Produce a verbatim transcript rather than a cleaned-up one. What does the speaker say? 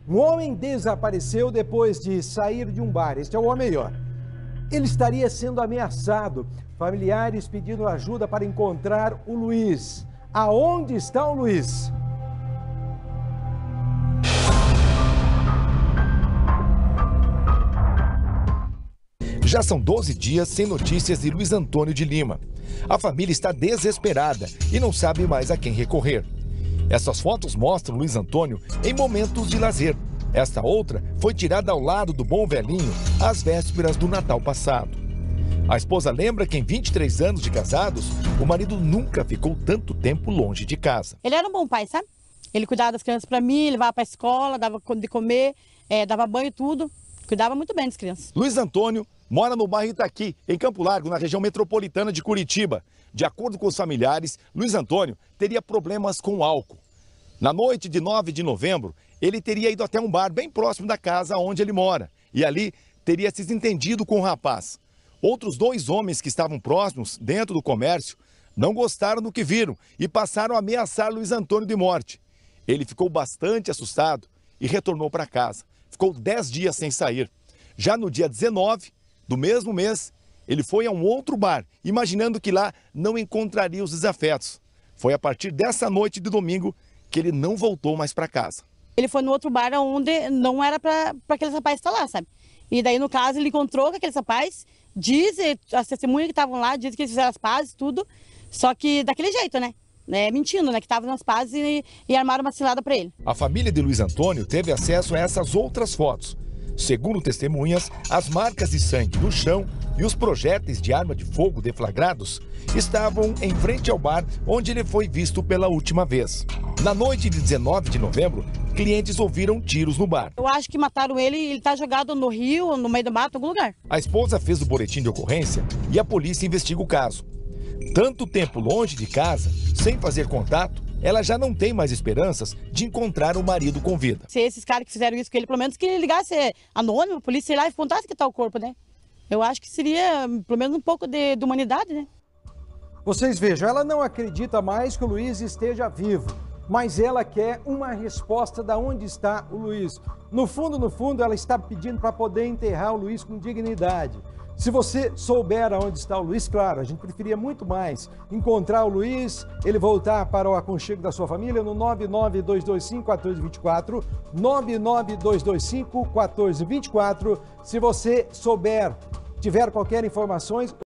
Um homem desapareceu depois de sair de um bar. Este é o homem aí, ó. Ele estaria sendo ameaçado. Familiares pedindo ajuda para encontrar o Luiz. Aonde está o Luiz? Já são doze dias sem notícias de Luiz Antônio de Lima. A família está desesperada e não sabe mais a quem recorrer. Essas fotos mostram Luiz Antônio em momentos de lazer. Esta outra foi tirada ao lado do bom velhinho às vésperas do Natal passado. A esposa lembra que em vinte e três anos de casados, o marido nunca ficou tanto tempo longe de casa. Ele era um bom pai, sabe? Ele cuidava das crianças para mim, levava para a escola, dava de comer, é, dava banho e tudo. Cuidava muito bem das crianças. Luiz Antônio mora no bairro Itaqui, em Campo Largo, na região metropolitana de Curitiba. De acordo com os familiares, Luiz Antônio teria problemas com álcool. Na noite de nove de novembro, ele teria ido até um bar bem próximo da casa onde ele mora. E ali teria se desentendido com o rapaz. Outros dois homens que estavam próximos, dentro do comércio, não gostaram do que viram e passaram a ameaçar Luiz Antônio de morte. Ele ficou bastante assustado e retornou para casa. Ficou dez dias sem sair. Já no dia dezenove do mesmo mês, ele foi a um outro bar, imaginando que lá não encontraria os desafetos. Foi a partir dessa noite de domingo que ele não voltou mais para casa. Ele foi no outro bar onde não era para aqueles rapazes estar lá, sabe? E daí, no caso, ele encontrou com aqueles rapazes, diz, as testemunhas que estavam lá, diz que eles fizeram as pazes, tudo, só que daquele jeito, né? É, mentindo, né? Que estavam nas pazes e, e armaram uma cilada para ele. A família de Luiz Antônio teve acesso a essas outras fotos. Segundo testemunhas, as marcas de sangue no chão e os projéteis de arma de fogo deflagrados estavam em frente ao bar onde ele foi visto pela última vez. Na noite de dezenove de novembro, clientes ouviram tiros no bar. Eu acho que mataram ele e ele está jogado no rio, no meio do mato, em algum lugar. A esposa fez o boletim de ocorrência e a polícia investiga o caso. Tanto tempo longe de casa, sem fazer contato, ela já não tem mais esperanças de encontrar o marido com vida. Se esses caras que fizeram isso com ele, pelo menos que ele ligasse anônimo, a polícia ir lá e contasse que está o corpo, né? Eu acho que seria, pelo menos, um pouco de, de humanidade, né? Vocês vejam, ela não acredita mais que o Luiz esteja vivo, mas ela quer uma resposta de onde está o Luiz. No fundo, no fundo, ela está pedindo para poder enterrar o Luiz com dignidade. Se você souber aonde está o Luiz, claro, a gente preferia muito mais encontrar o Luiz, ele voltar para o aconchego da sua família no nove nove dois dois cinco, um quatro dois quatro, nove nove dois dois cinco, um quatro dois quatro. Se você souber, tiver qualquer informações,